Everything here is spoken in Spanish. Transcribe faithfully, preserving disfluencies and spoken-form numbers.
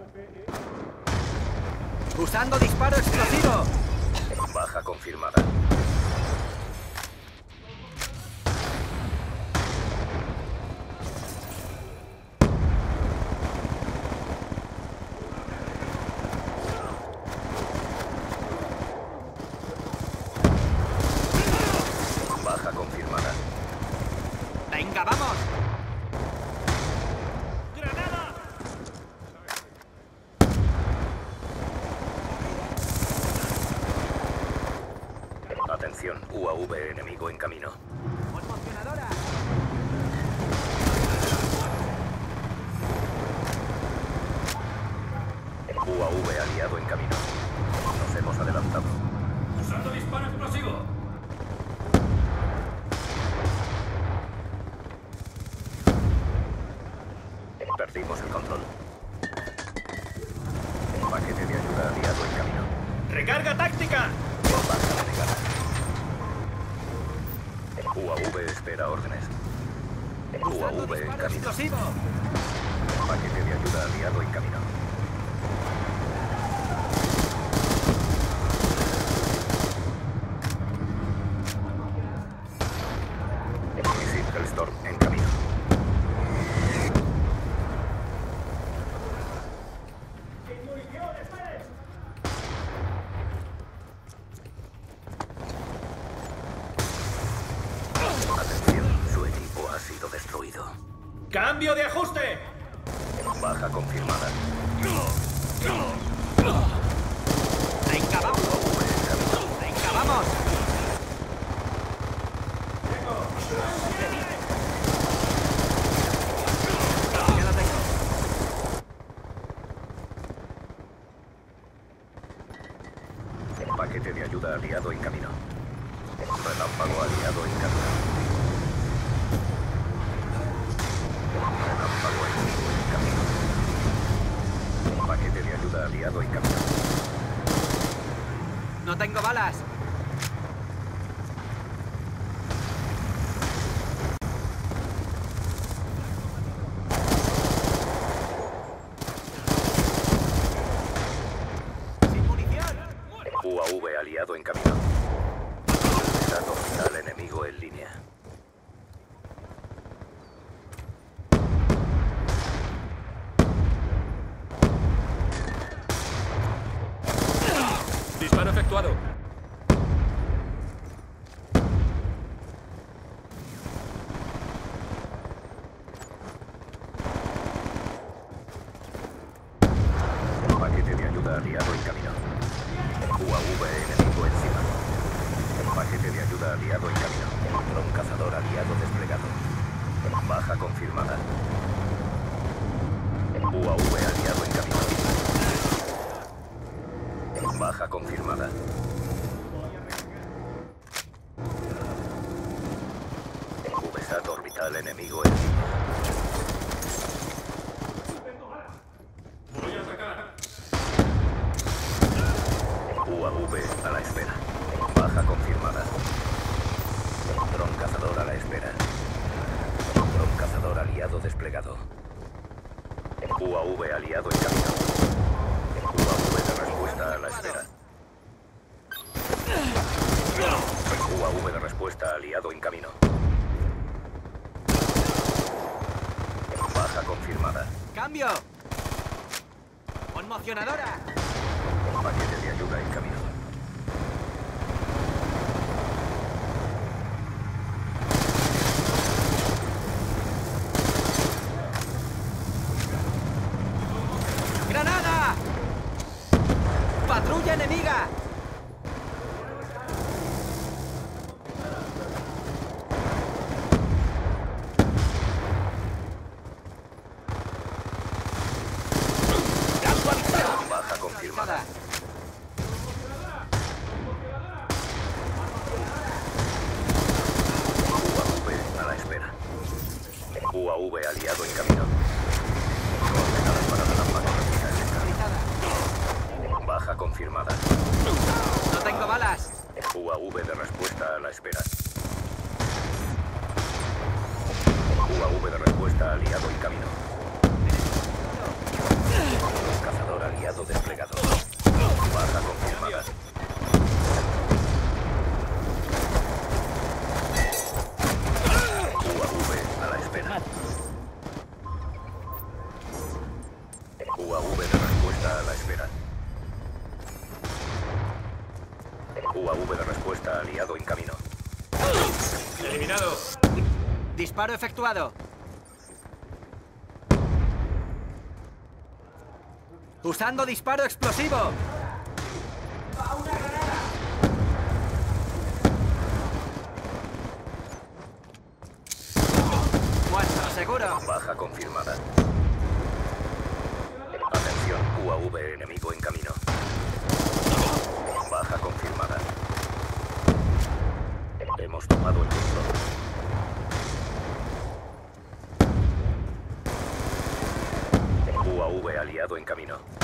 Usando disparo explosivo. Baja confirmada. Baja confirmada. Venga, vamos. Atención, U A V enemigo en camino. Conmocionadora. U A V aliado en camino. Nos hemos adelantado. ¡Usando disparo explosivo! Perdimos el control. Paquete de ayuda aliado en camino. ¡Recarga táctica! Baja denegada. U A V espera órdenes. U A Usando V en disparo camino. explosivo. Paquete de ayuda aliado en camino. Misil Hellstorm en camino. Atención, su equipo ha sido destruido. ¡Cambio de ajuste! Baja confirmada. Venga, vamos. U A V en camino. Venga, vamos. Ya lo tengo. Paquete de ayuda aliado en camino. Relámpago aliado en camino. Relámpago enemigo en camino. Paquete de ayuda aliado en camino. No tengo balas. Sin munición. U A V aliado en camino. Dato final enemigo en línea. Disparo efectuado. Paquete de ayuda aliado en camino. U A V enemigo encima. Paquete de ayuda aliado en camino. Dron cazador aliado desplegado. Baja confirmada. U A V aliado en camino. Baja confirmada. VSAT orbital enemigo en línea. Voy a atacar. U A V a la espera. Baja confirmada. Dron cazador a la espera. Dron cazador aliado desplegado. U A V aliado en camino. U A V de respuesta a la espera. U A V de respuesta aliado en camino. Baja confirmada. ¡Cambio! ¡Conmocionadora! Paquete de ayuda en camino. ¡Granada! ¡Patrulla enemiga! Baja confirmada. U A V a la espera. U A V aliado en camino. Coordenadas para relámpago vertical en camino. Baja confirmada. No tengo balas. U A V de respuesta a la espera. U A V de respuesta aliado en camino. Cazador Disparo efectuado. Usando disparo explosivo. Muerto, seguro. Baja confirmada. Atención, U A V enemigo en camino. Baja confirmada. Hemos tomado el control. U A V aliado en camino.